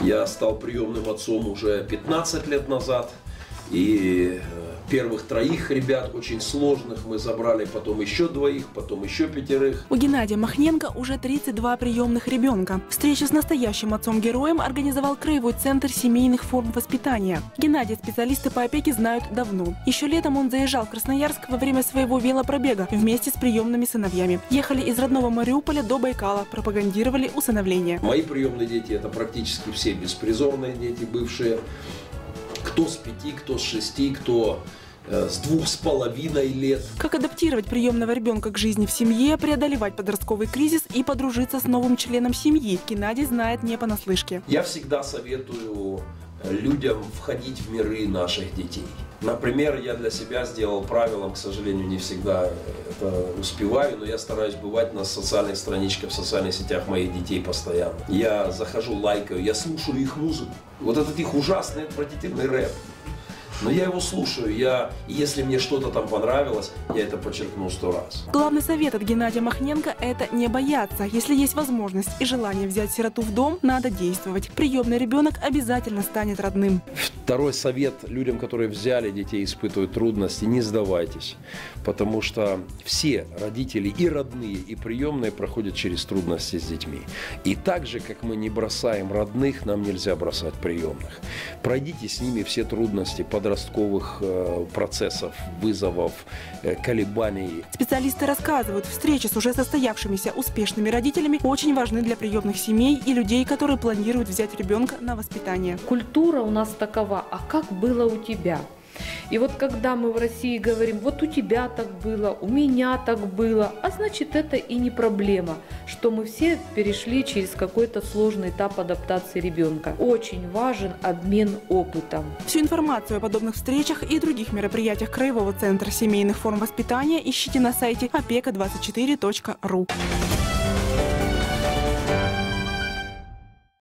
Я стал приемным отцом уже 15 лет назад. И первых 3 ребят, очень сложных, мы забрали, потом еще 2, потом еще 5. У Геннадия Махненко уже 32 приемных ребенка. Встречу с настоящим отцом-героем организовал Краевой центр семейных форм воспитания. Геннадия специалисты по опеке знают давно. Еще летом он заезжал в Красноярск во время своего велопробега вместе с приемными сыновьями. Ехали из родного Мариуполя до Байкала, пропагандировали усыновление. Мои приемные дети – это практически все беспризорные дети, бывшие. Кто с 5, кто с 6, кто с 2,5 лет. Как адаптировать приемного ребенка к жизни в семье, преодолевать подростковый кризис и подружиться с новым членом семьи, Геннадий знает не понаслышке. Я всегда советую людям входить в миры наших детей. Например, я для себя сделал правилом, к сожалению, не всегда это успеваю, но я стараюсь бывать на социальных страничках, в социальных сетях моих детей постоянно. Я захожу, лайкаю, я слушаю их музыку. Вот этот их ужасный, отвратительный рэп. Но я его слушаю, если мне что-то там понравилось, я это подчеркну 100 раз. Главный совет от Геннадия Махненко – это не бояться. Если есть возможность и желание взять сироту в дом, надо действовать. Приемный ребенок обязательно станет родным. Второй совет людям, которые взяли детей, испытывают трудности: не сдавайтесь. Потому что все родители, и родные, и приемные, проходят через трудности с детьми. И так же, как мы не бросаем родных, нам нельзя бросать приемных. Пройдите с ними все трудности подростковых процессов, вызовов, колебаний. Специалисты рассказывают, встречи с уже состоявшимися успешными родителями очень важны для приемных семей и людей, которые планируют взять ребенка на воспитание. Культура у нас такова: а как было у тебя? И вот когда мы в России говорим: вот у тебя так было, у меня так было, а значит, это и не проблема, что мы все перешли через какой-то сложный этап адаптации ребенка. Очень важен обмен опытом. Всю информацию о подобных встречах и других мероприятиях Краевого центра семейных форм воспитания ищите на сайте opeka24.ru.